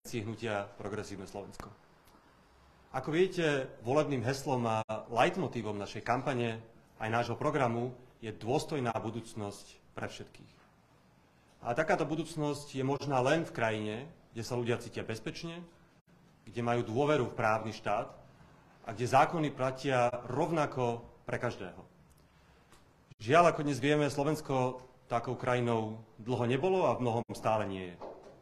sekcii hnutia Progresívne Slovensko. Ako viete, volebným heslom a leitmotívom našej kampane aj nášho programu je dôstojná budúcnosť pre všetkých. A takáto budúcnosť je možná len v krajine, kde sa ľudia cítia bezpečne, kde majú dôveru v právny štát a kde zákony platia rovnako pre každého. Žiaľ, ako dnes vieme, Slovensko takou krajinou dlho nebolo a v mnohom stále nie je.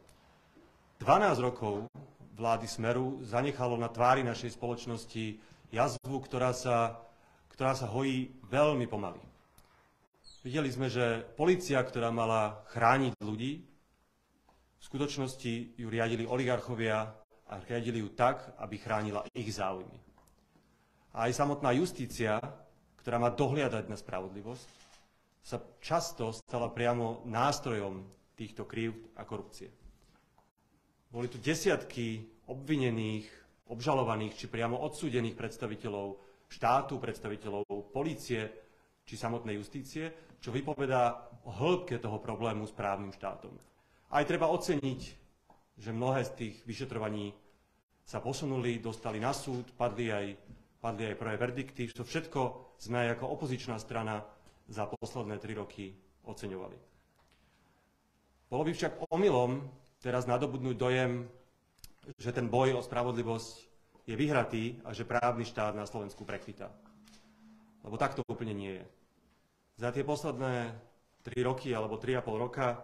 12 rokov vlády Smeru zanechalo na tvári našej spoločnosti jazvu, ktorá sa hojí veľmi pomaly. Videli sme, že polícia, ktorá mala chrániť ľudí, v skutočnosti ju riadili oligarchovia a riadili ju tak, aby chránila ich záujmy. A aj samotná justícia, ktorá má dohliadať na spravodlivosť, sa často stala priamo nástrojom týchto krívd a korupcie. Boli tu desiatky obvinených, obžalovaných či priamo odsúdených predstaviteľov štátu, predstaviteľov polície či samotnej justície, čo vypovedá o hĺbke toho problému s právnym štátom. Aj treba oceniť, že mnohé z tých vyšetrovaní sa posunuli, dostali na súd, padli aj prvé verdikty, čo všetko sme aj ako opozičná strana za posledné 3 roky oceňovali. Bolo by však omylom teraz nadobudnúť dojem, že ten boj o spravodlivosť je vyhratý a že právny štát na Slovensku prekvitá. Lebo tak to úplne nie je. Za tie posledné 3 roky alebo 3,5 roka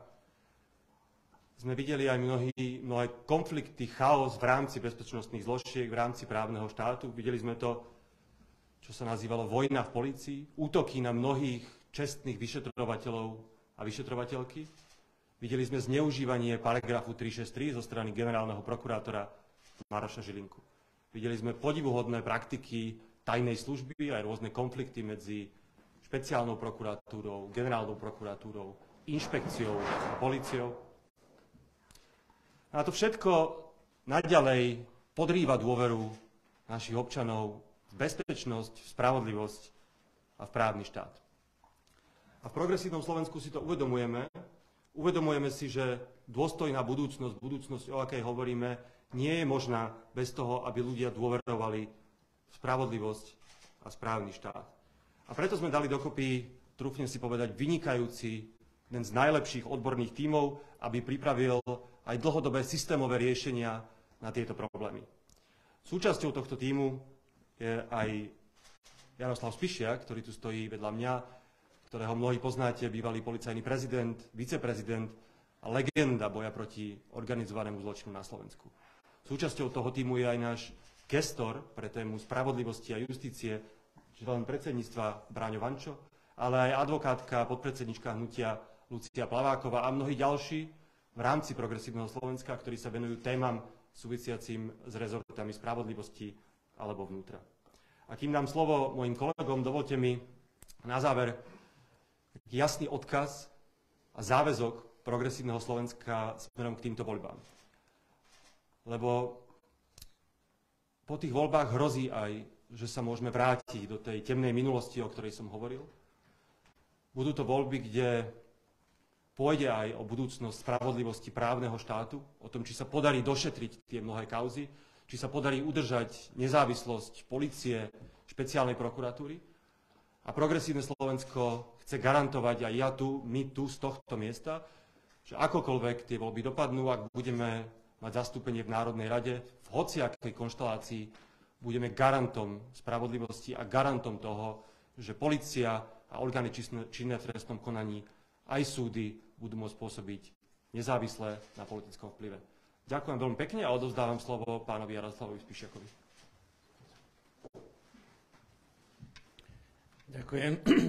sme videli aj mnohé konflikty, chaos v rámci bezpečnostných zložiek, v rámci právneho štátu. Videli sme to, čo sa nazývalo vojna v polícii, útoky na mnohých čestných vyšetrovateľov a vyšetrovateľky. Videli sme zneužívanie paragrafu 363 zo strany generálneho prokurátora Maroša Žilinku. Videli sme podivuhodné praktiky tajnej služby, aj rôzne konflikty medzi špeciálnou prokuratúrou, generálnou prokuratúrou, inšpekciou a políciou. A to všetko naďalej podrýva dôveru našich občanov v bezpečnosť, v spravodlivosť a v právny štát. A v Progresívnom Slovensku si to uvedomujeme. Uvedomujeme si, že dôstojná budúcnosť, o akej hovoríme, nie je možná bez toho, aby ľudia dôverovali v spravodlivosť a správny štát. A preto sme dali dokopy, trúfnem si povedať, vynikajúci, jeden z najlepších odborných tímov, aby pripravil aj dlhodobé systémové riešenia na tieto problémy. Súčasťou tohto tímu je aj Jaroslav Spišiak, ktorý tu stojí vedľa mňa, ktorého mnohí poznáte, bývalý policajný prezident, viceprezident a legenda boja proti organizovanému zločinu na Slovensku. Súčasťou toho tímu je aj náš gestor pre tému spravodlivosti a justície, člen predsedníctva Bráňo Vančo, ale aj advokátka, podpredsednička hnutia Lucia Plaváková a mnohí ďalší v rámci Progresívneho Slovenska, ktorí sa venujú témam súvisiacim s rezortami spravodlivosti alebo vnútra. A kým dám slovo mojim kolegom, dovolte mi na záver jasný odkaz a záväzok Progresívneho Slovenska smerom k týmto voľbám. Lebo po tých voľbách hrozí aj, že sa môžeme vrátiť do tej temnej minulosti, o ktorej som hovoril. Budú to voľby, kde pôjde aj o budúcnosť spravodlivosti právneho štátu, o tom, či sa podarí došetriť tie mnohé kauzy, či sa podarí udržať nezávislosť polície, špeciálnej prokuratúry. A Progresívne Slovensko chce garantovať aj my tu z tohto miesta, že akokoľvek tie voľby dopadnú, ak budeme mať zastúpenie v Národnej rade, v hociakej konštelácii, budeme garantom spravodlivosti a garantom toho, že polícia a orgány činné v trestnom konaní aj súdy budú môcť pôsobiť nezávisle na politickom vplyve. Ďakujem veľmi pekne a odovzdávam slovo pánovi Jaroslavovi Spišiakovi. Ďakujem.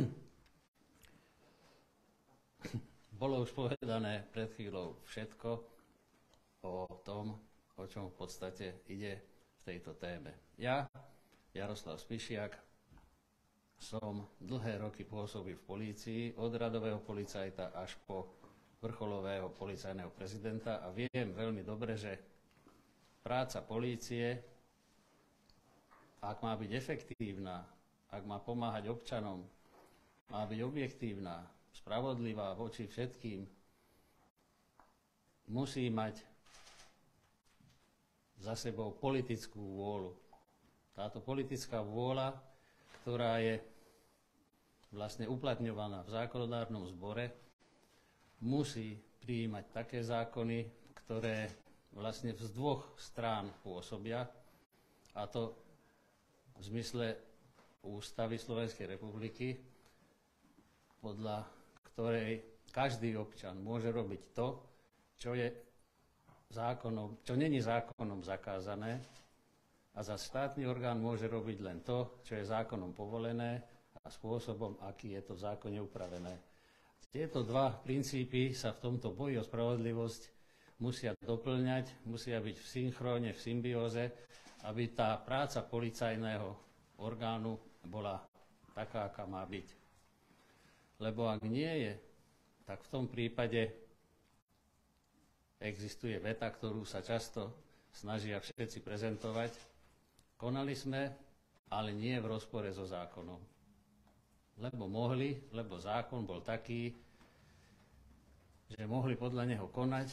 Bolo už povedané pred chvíľou všetko o tom, o čom v podstate ide v tejto téme. Ja, Jaroslav Spišiak, som dlhé roky pôsobil v polícii, od radového policajta až po vrcholového policajného prezidenta a viem veľmi dobre, že práca polície, ak má byť efektívna, ak má pomáhať občanom, má byť objektívna, spravodlivá voči všetkým, musí mať za sebou politickú vôľu. Táto politická vôľa, ktorá je vlastne uplatňovaná v zákonodárnom zbore, musí prijímať také zákony, ktoré vlastne z dvoch strán pôsobia, a to v zmysle Ústavy Slovenskej republiky, podľa ktorej každý občan môže robiť to, čo není zákonom zakázané, a za štátny orgán môže robiť len to, čo je zákonom povolené a spôsobom, aký je to v zákone upravené. Tieto dva princípy sa v tomto boji o spravodlivosť musia doplňať, musia byť v synchróne, v symbióze, aby tá práca policajného orgánu bola taká, aká má byť. Lebo ak nie je, tak v tom prípade existuje veta, ktorú sa často snažia všetci prezentovať. Konali sme, ale nie v rozpore so zákonom. Lebo mohli, lebo zákon bol taký, že mohli podľa neho konať.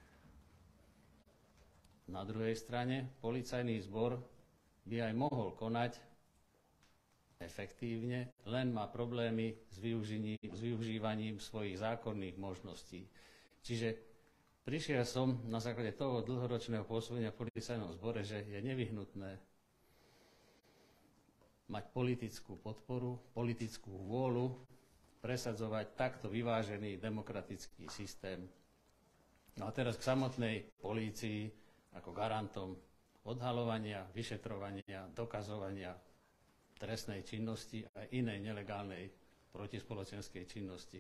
Na druhej strane policajný zbor by aj mohol konať efektívne, len má problémy s využívaním svojich zákonných možností. Čiže prišiel som na základe toho dlhoročného pôsobenia v policajnom zbore, že je nevyhnutné mať politickú podporu, politickú vôľu, presadzovať takto vyvážený demokratický systém. No a teraz k samotnej polícii ako garantom odhaľovania, vyšetrovania, dokazovania trestnej činnosti a inej nelegálnej protispoločenskej činnosti.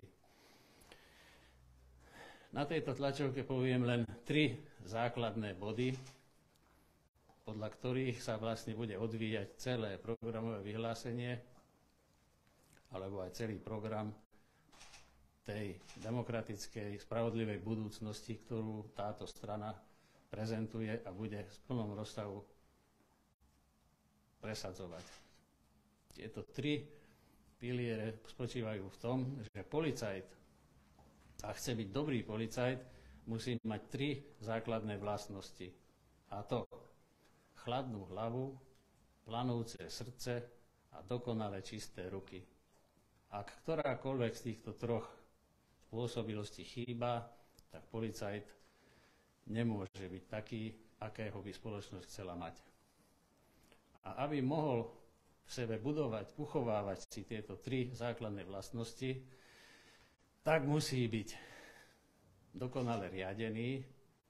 Na tejto tlačovke poviem len 3 základné body, podľa ktorých sa vlastne bude odvíjať celé programové vyhlásenie, alebo aj celý program tej demokratickej, spravodlivej budúcnosti, ktorú táto strana prezentuje a bude v plnom rozsahu presadzovať. Tieto 3 piliere spočívajú v tom, že policajt, ak chce byť dobrý policajt, musí mať 3 základné vlastnosti. A to chladnú hlavu, planúce srdce a dokonale čisté ruky. Ak ktorákoľvek z týchto 3 spôsobilostí chýba, tak policajt nemôže byť taký, akého by spoločnosť chcela mať. A aby mohol v sebe budovať, uchovávať si tieto 3 základné vlastnosti, tak musí byť dokonale riadený,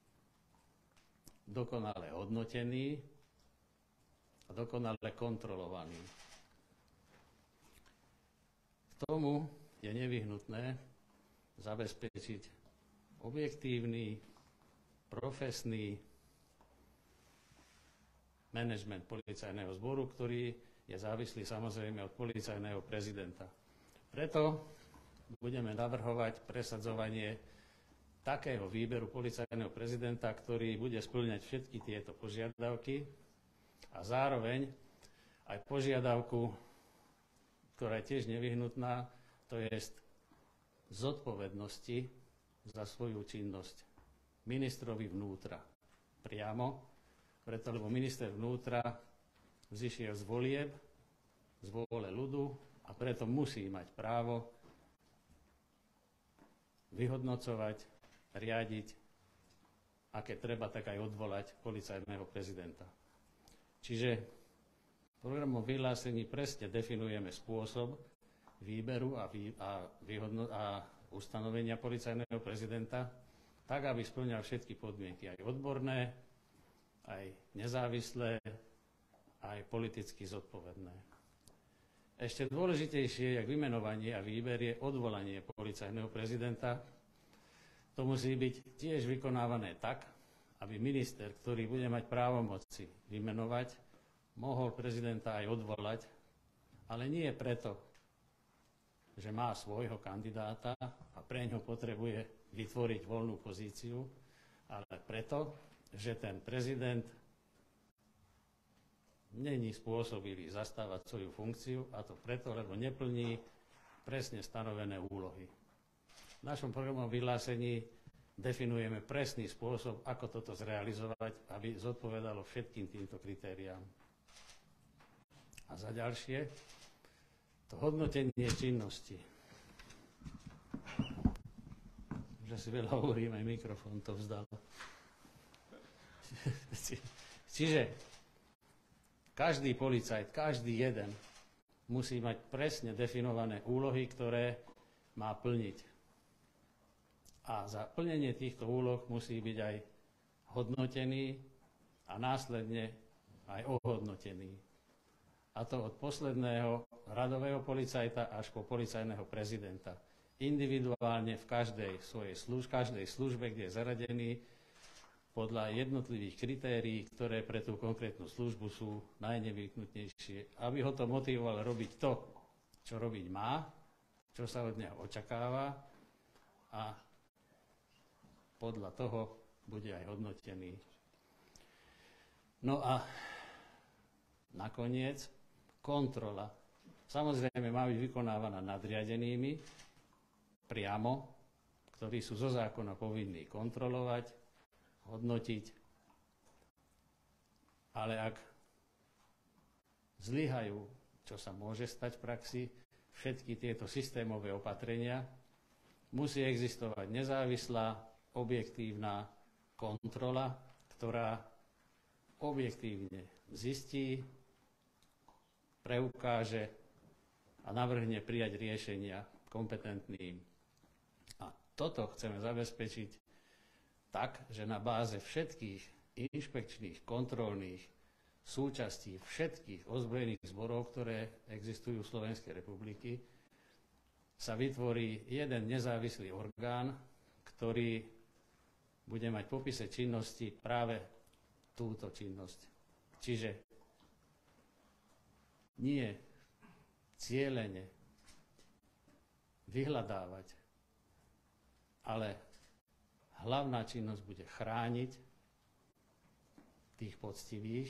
dokonale hodnotený a dokonale kontrolovaný. K tomu je nevyhnutné zabezpečiť objektívny, profesný manažment policajného zboru, ktorý je závislý samozrejme od policajného prezidenta. Preto budeme navrhovať presadzovanie takého výberu policajného prezidenta, ktorý bude spĺňať všetky tieto požiadavky a zároveň aj požiadavku, ktorá je tiež nevyhnutná, to je zodpovednosti za svoju činnosť ministrovi vnútra. Priamo, preto lebo minister vnútra vzišiel z volieb, z vôle ľudu a preto musí mať právo vyhodnocovať, riadiť a keď treba, tak aj odvolať policajného prezidenta. Čiže v programovom vyhlásení presne definujeme spôsob výberu a ustanovenia policajného prezidenta, tak, aby spĺňal všetky podmienky, aj odborné, aj nezávislé, aj politicky zodpovedné. Ešte dôležitejšie, jak vymenovanie a výber, je odvolanie policajného prezidenta. To musí byť tiež vykonávané tak, aby minister, ktorý bude mať právomoci vymenovať, mohol prezidenta aj odvolať, ale nie preto, že má svojho kandidáta a preňho potrebuje vytvoriť voľnú pozíciu, ale preto, že ten prezident není spôsobilý zastávať svoju funkciu, a to preto, lebo neplní presne stanovené úlohy. V našom programovom vyhlásení definujeme presný spôsob, ako toto zrealizovať, aby zodpovedalo všetkým týmto kritériám. A za ďalšie, to hodnotenie činnosti. Že si veľa hovorím, aj mikrofón to vzdal. Čiže každý policajt, každý jeden musí mať presne definované úlohy, ktoré má plniť. A za plnenie týchto úloh musí byť aj hodnotený a následne aj ohodnotený. A to od posledného radového policajta až po policajného prezidenta. Individuálne v každej službe, kde je zaradený, podľa jednotlivých kritérií, ktoré pre tú konkrétnu službu sú najnevyhnutnejšie, aby ho to motivovalo robiť to, čo robiť má, čo sa od neho očakáva a podľa toho bude aj hodnotený. No a nakoniec kontrola. Samozrejme má byť vykonávaná nadriadenými priamo, ktorí sú zo zákona povinní kontrolovať, hodnotiť, ale ak zlyhajú, čo sa môže stať v praxi, všetky tieto systémové opatrenia, musí existovať nezávislá, objektívna kontrola, ktorá objektívne zistí, preukáže a navrhne prijať riešenia kompetentným. A toto chceme zabezpečiť tak, že na báze všetkých inšpekčných, kontrolných súčastí všetkých ozbrojených zborov, ktoré existujú v Slovenskej republiky, sa vytvorí jeden nezávislý orgán, ktorý bude mať v popise činnosti práve túto činnosť. Čiže nie cielene vyhľadávať, ale hlavná činnosť bude chrániť tých poctivých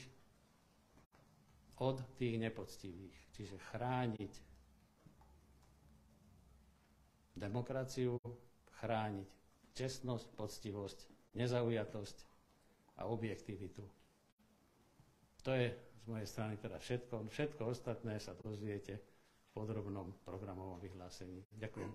od tých nepoctivých. Čiže chrániť demokraciu, chrániť čestnosť, poctivosť, nezaujatosť a objektivitu. To je z mojej strany teda všetko. Všetko ostatné sa dozviete v podrobnom programovom vyhlásení. Ďakujem.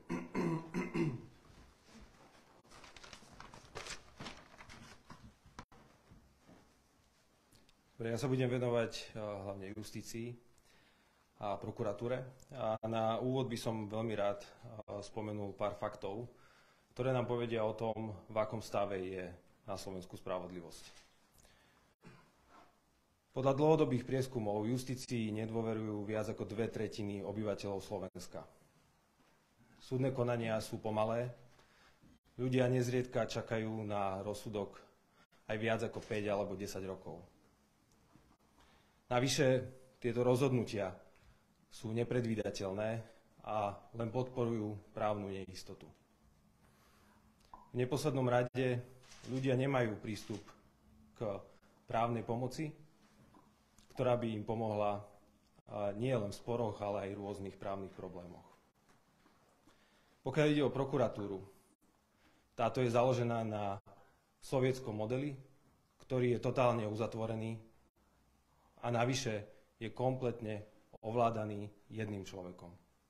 Dobre, ja sa budem venovať hlavne justícii a prokuratúre. A na úvod by som veľmi rád spomenul pár faktov, ktoré nám povedia o tom, v akom stave je na Slovensku spravodlivosť. Podľa dlhodobých prieskumov justícii nedôverujú viac ako 2/3 obyvateľov Slovenska. Súdne konania sú pomalé, ľudia nezriedka čakajú na rozsudok aj viac ako 5 alebo 10 rokov. Navyše tieto rozhodnutia sú nepredvídateľné a len podporujú právnu neistotu. V neposlednom rade ľudia nemajú prístup k právnej pomoci, ktorá by im pomohla nie len v sporoch, ale aj v rôznych právnych problémoch. Pokiaľ ide o prokuratúru, táto je založená na sovietskom modeli, ktorý je totálne uzatvorený a navyše je kompletne ovládaný jedným človekom.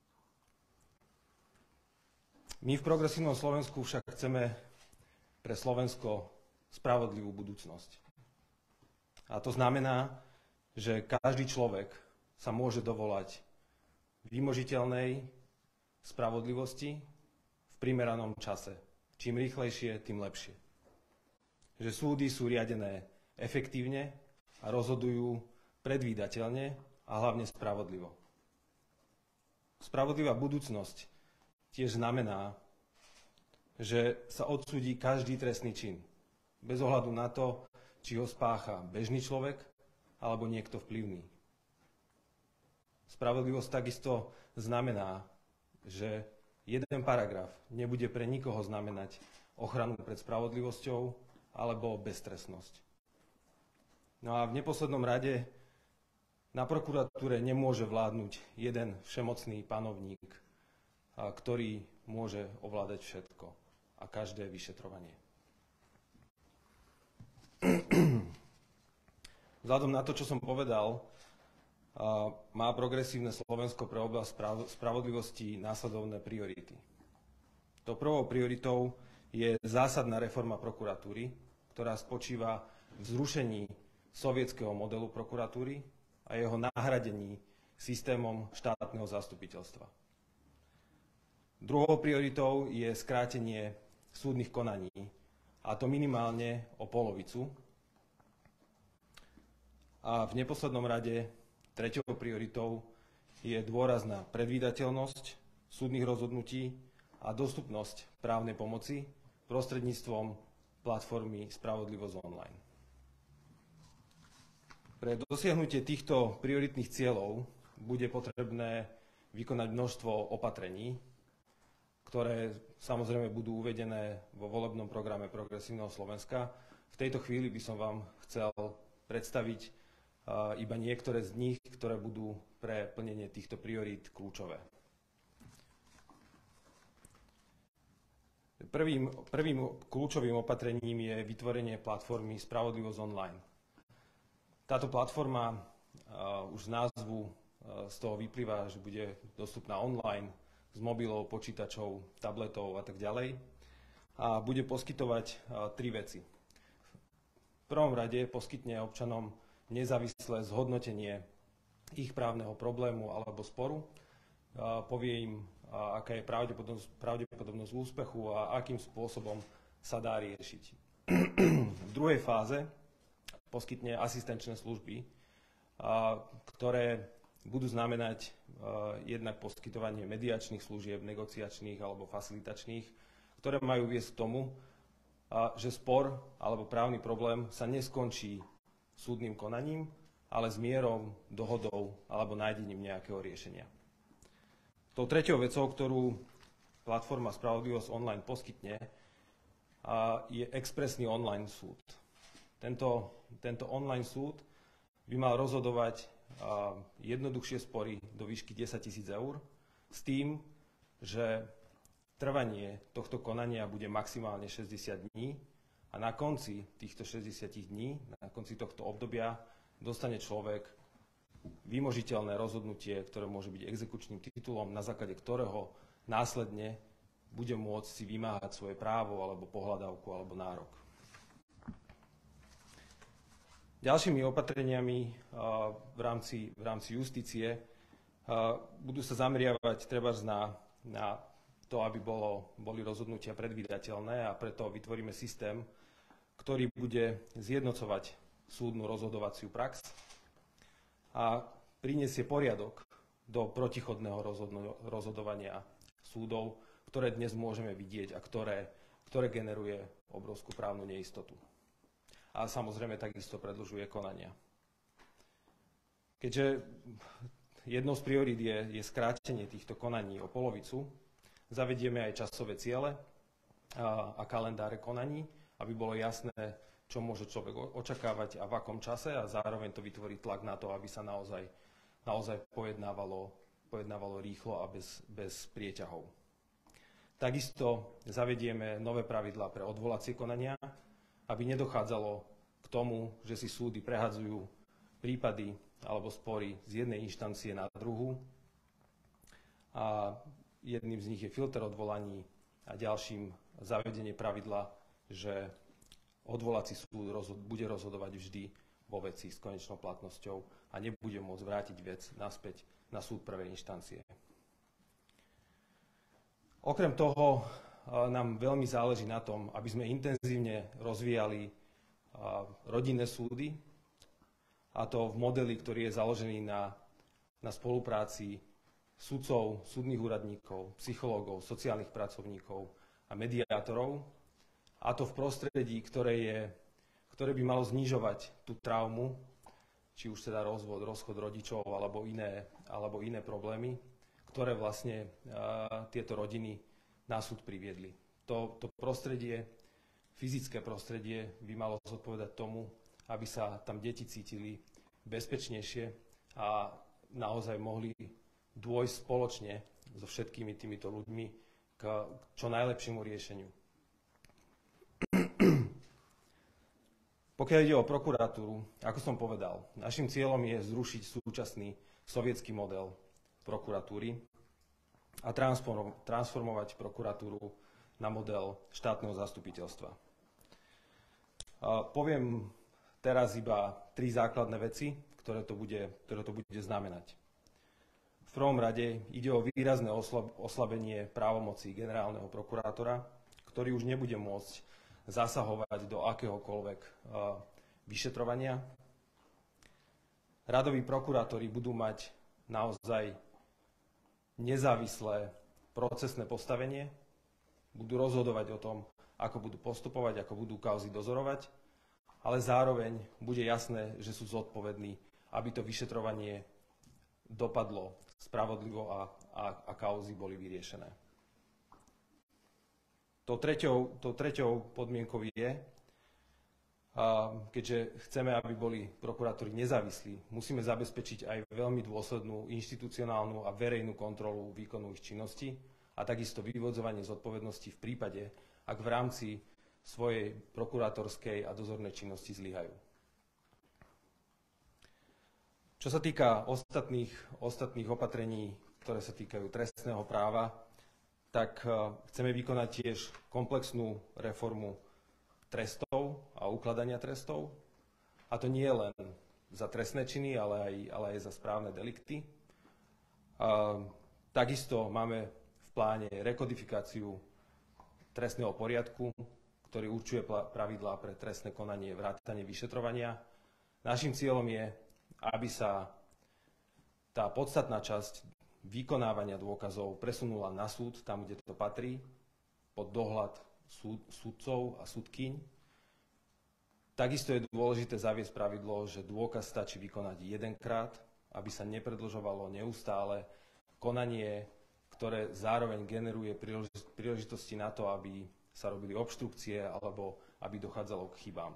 My v Progresívnom Slovensku však chceme pre Slovensko spravodlivú budúcnosť. A to znamená, že každý človek sa môže dovolať vymožiteľnej spravodlivosti v primeranom čase. Čím rýchlejšie, tým lepšie. Že súdy sú riadené efektívne a rozhodujú predvídateľne a hlavne spravodlivo. Spravodlivá budúcnosť tiež znamená, že sa odsúdi každý trestný čin, bez ohľadu na to, či ho spácha bežný človek alebo niekto vplyvný. Spravodlivosť takisto znamená, že jeden paragraf nebude pre nikoho znamenať ochranu pred spravodlivosťou alebo beztrestnosť. No a v neposlednom rade na prokuratúre nemôže vládnuť jeden všemocný panovník, ktorý môže ovládať všetko a každé vyšetrovanie. Vzhľadom na to, čo som povedal, má progresívne Slovensko pre oblasť spravodlivosti následovné priority. Tou prvou prioritou je zásadná reforma prokuratúry, ktorá spočíva v zrušení sovietskeho modelu prokuratúry a jeho nahradení systémom štátneho zastupiteľstva. Druhou prioritou je skrátenie súdnych konaní, a to minimálne o polovicu. A v neposlednom rade treťou prioritou je dôraz na predvídateľnosť súdnych rozhodnutí a dostupnosť právnej pomoci prostredníctvom platformy Spravodlivosť online. Pre dosiahnutie týchto prioritných cieľov bude potrebné vykonať množstvo opatrení, ktoré samozrejme budú uvedené vo volebnom programe Progresívneho Slovenska. V tejto chvíli by som vám chcel predstaviť iba niektoré z nich, ktoré budú pre plnenie týchto priorít kľúčové. Prvým kľúčovým opatrením je vytvorenie platformy Spravodlivosť online. Táto platforma už z názvu z toho vyplýva, že bude dostupná online z mobilov, počítačov, tabletov a tak ďalej a bude poskytovať tri veci. V prvom rade poskytne občanom nezávislé zhodnotenie ich právneho problému alebo sporu, povie im, aká je pravdepodobnosť úspechu a akým spôsobom sa dá riešiť. V druhej fáze poskytne asistenčné služby, ktoré budú znamenať jednak poskytovanie mediačných služieb, negociačných alebo facilitačných, ktoré majú viesť k tomu, že spor alebo právny problém sa neskončí súdnym konaním, ale s mierou, dohodou alebo nájdením nejakého riešenia. Tou treťou vecou, ktorú platforma Spravodlivosť online poskytne, je expresný online súd. Tento online súd by mal rozhodovať jednoduchšie spory do výšky 10 000 eur s tým, že trvanie tohto konania bude maximálne 60 dní a na konci týchto 60 dní, na konci tohto obdobia, dostane človek vymožiteľné rozhodnutie, ktoré môže byť exekučným titulom, na základe ktorého následne bude môcť si vymáhať svoje právo alebo pohľadávku alebo nárok. Ďalšími opatreniami v rámci justície budú sa zameriavať trebárs na to, aby boli rozhodnutia predvídateľné a preto vytvoríme systém, ktorý bude zjednocovať súdnu rozhodovaciu prax a prinesie poriadok do protichodného rozhodovania súdov, ktoré dnes môžeme vidieť a ktoré generuje obrovskú právnu neistotu. A samozrejme takisto predĺžuje konania. Keďže jednou z priorít je skrátenie týchto konaní o polovicu, zavedieme aj časové ciele a kalendáre konaní, aby bolo jasné, čo môže človek očakávať a v akom čase a zároveň to vytvorí tlak na to, aby sa naozaj pojednávalo rýchlo a bez prieťahov. Takisto zavedieme nové pravidlá pre odvolacie konania, aby nedochádzalo k tomu, že si súdy prehadzujú prípady alebo spory z jednej inštancie na druhú. A jedným z nich je filter odvolaní a ďalším zavedenie pravidla, že odvolací súd bude rozhodovať vždy vo veci s konečnou platnosťou a nebude môcť vrátiť vec naspäť na súd prvej inštancie. Okrem toho nám veľmi záleží na tom, aby sme intenzívne rozvíjali rodinné súdy, a to v modeli, ktorý je založený na spolupráci sudcov, súdnych úradníkov, psychológov, sociálnych pracovníkov a mediátorov, a to v prostredí, ktoré by malo znižovať tú traumu, či už teda rozchod rodičov alebo iné problémy, ktoré vlastne tieto rodiny na súd priviedli. To prostredie, fyzické prostredie by malo zodpovedať tomu, aby sa tam deti cítili bezpečnejšie a naozaj mohli dôjsť spoločne so všetkými týmito ľuďmi k čo najlepšiemu riešeniu. Pokiaľ ide o prokuratúru, ako som povedal, našim cieľom je zrušiť súčasný sovietský model prokuratúry a transformovať prokuratúru na model štátneho zastupiteľstva. Poviem teraz iba 3 základné veci, ktoré to bude znamenať. V prvom rade ide o výrazné oslabenie právomocí generálneho prokurátora, ktorý už nebude môcť zasahovať do akéhokoľvek vyšetrovania. Radoví prokurátori budú mať naozaj nezávislé procesné postavenie, budú rozhodovať o tom, ako budú postupovať, ako budú kauzy dozorovať, ale zároveň bude jasné, že sú zodpovední, aby to vyšetrovanie dopadlo spravodlivo a kauzy boli vyriešené. Tou treťou podmienkou je, keďže chceme, aby boli prokurátori nezávislí, musíme zabezpečiť aj veľmi dôslednú inštitucionálnu a verejnú kontrolu výkonu ich činnosti a takisto vyvodzovanie zodpovednosti v prípade, ak v rámci svojej prokurátorskej a dozornej činnosti zlyhajú. Čo sa týka ostatných opatrení, ktoré sa týkajú trestného práva, tak chceme vykonať tiež komplexnú reformu trestov a ukladania trestov. A to nie len za trestné činy, ale aj za správne delikty. Takisto máme v pláne rekodifikáciu trestného poriadku, ktorý určuje pravidlá pre trestné konanie, vrátane vyšetrovania. Naším cieľom je, aby sa tá podstatná časť vykonávania dôkazov presunula na súd, tam, kde to patrí, pod dohľad súdcov a súdkyň. Takisto je dôležité zaviesť pravidlo, že dôkaz stačí vykonať jedenkrát, aby sa nepredĺžovalo neustále konanie, ktoré zároveň generuje príležitosti na to, aby sa robili obštrukcie alebo aby dochádzalo k chybám.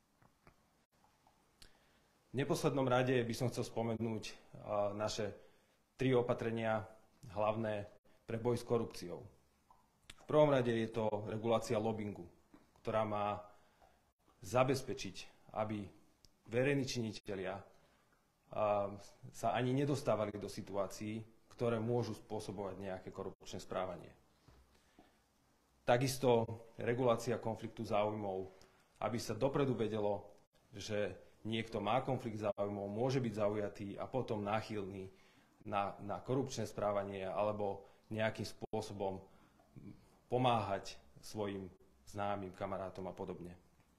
V neposlednom rade by som chcel spomenúť naše 3 opatrenia hlavné pre boj s korupciou. V prvom rade je to regulácia lobbingu, ktorá má zabezpečiť, aby verejní činitelia sa ani nedostávali do situácií, ktoré môžu spôsobovať nejaké korupčné správanie. Takisto regulácia konfliktu záujmov, aby sa dopredu vedelo, že niekto má konflikt záujmov, môže byť zaujatý a potom náchylný na korupčné správanie alebo nejakým spôsobom pomáhať svojim známym, kamarátom a podobne.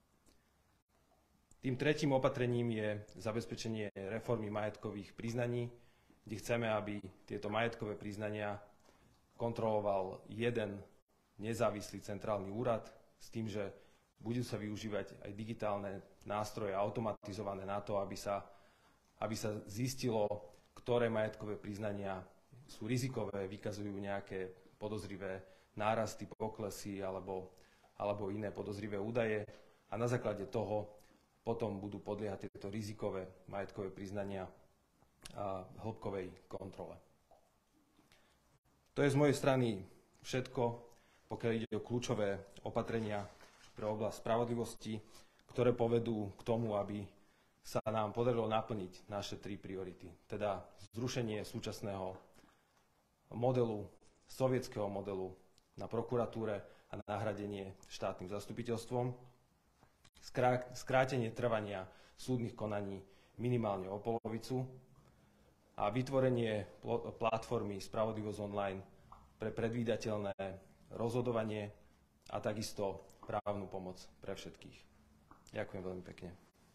Tým tretím opatrením je zabezpečenie reformy majetkových priznaní, kde chceme, aby tieto majetkové priznania kontroloval jeden nezávislý centrálny úrad s tým, že budú sa využívať aj digitálne nástroje automatizované na to, aby sa zistilo, ktoré majetkové priznania sú rizikové, vykazujú nejaké podozrivé nárasty, poklesy alebo iné podozrivé údaje a na základe toho potom budú podliehať tieto rizikové majetkové priznania a hĺbkovej kontrole. To je z mojej strany všetko, pokiaľ ide o kľúčové opatrenia pre oblasť spravodlivosti, ktoré povedú k tomu, aby sa nám podarilo naplniť naše 3 priority, teda zrušenie súčasného modelu, sovietskeho modelu na prokuratúre a nahradenie štátnym zastupiteľstvom, skrátenie trvania súdnych konaní minimálne o polovicu a vytvorenie platformy Spravodlivosť online pre predvídateľné rozhodovanie a takisto právnu pomoc pre všetkých. Ďakujem veľmi pekne.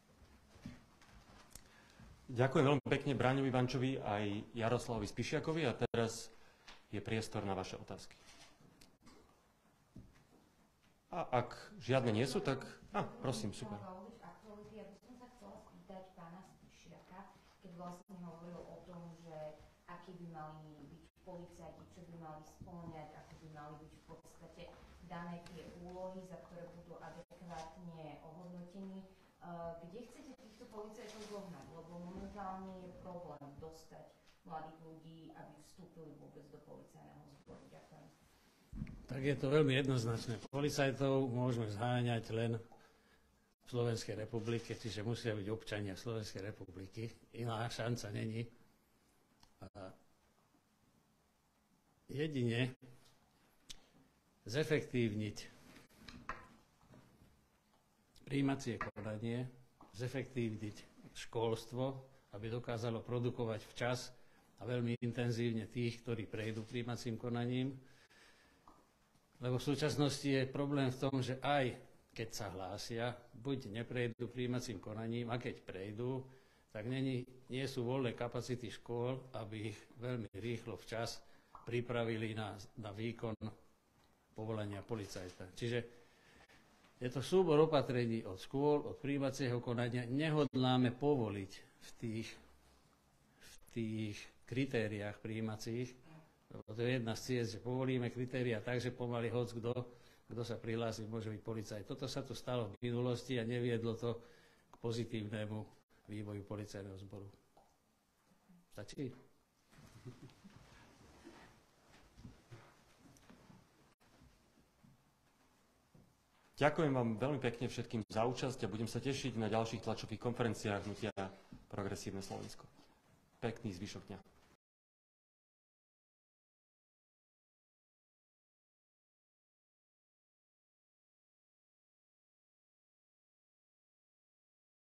Ďakujem veľmi pekne Braňovi Vančovi aj Jaroslavovi Spišiakovi a teraz je priestor na vaše otázky. A ak žiadne nie sú, tak... prosím, super. Ja by som sa chcela spýtať pána Spišiaka, keď vlastne hovoril o tom, že akí by mali byť policajti, čo by mali spĺňať, ako by mali byť v podstate dané tie úlohy, za ktoré budú adekvátne ohodnotení. Kde chcete týchto policajtov zohnať? Lebo momentálne je problém dostať mladých ľudí, aby vstúpili vôbec do policajného zboru. Ďakujem. Tak je to veľmi jednoznačné. Policajtov môžeme zháňať len Slovenskej republike, čiže musia byť občania Slovenskej republiky. Iná šanca není. Jedine zefektívniť prijímacie konanie, zefektívniť školstvo, aby dokázalo produkovať včas a veľmi intenzívne tých, ktorí prejdú prijímacím konaním. Lebo v súčasnosti je problém v tom, že aj keď sa hlásia, buď neprejdú prijímacím konaním, a keď prejdú, tak nie sú voľné kapacity škôl, aby ich veľmi rýchlo včas pripravili na výkon povolania policajta. Čiže je to súbor opatrení od škôl, od prijímacieho konania. Nehodláme povoliť v tých kritériách prijímacích, lebo to je jedna z ciest, že povolíme kritéria tak, že pomaly hoc kto sa prihlási, môže byť policajt. Toto sa tu stalo v minulosti a neviedlo to k pozitívnemu vývoju policajného zboru. Stačí? Ďakujem vám veľmi pekne všetkým za účasť a budem sa tešiť na ďalších tlačových konferenciách Hnutia Progresívne Slovensko. Pekný zvyšok dňa.